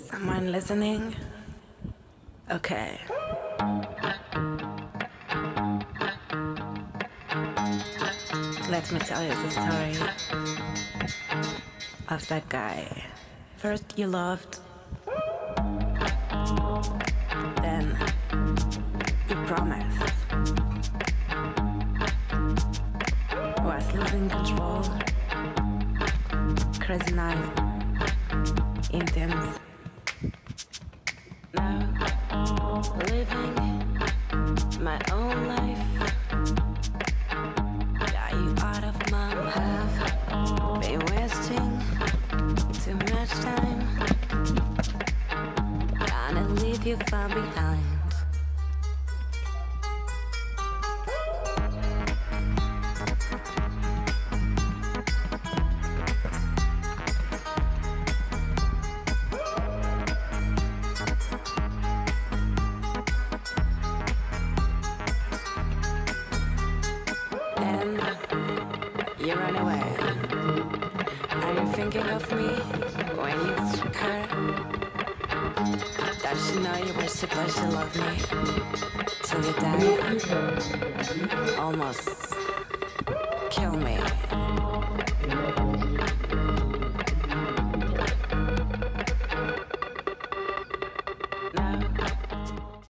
Someone listening? Okay. Let me tell you the story of that guy. First you loved, then you promised. Was losing control. Crazy night. Intense. Now living my own life. Got you out of my have been wasting too much time. Gonna leave you far behind. You run away. Are you thinking of me when you took her? Does she know you were supposed to love me till you die? Almost kill me.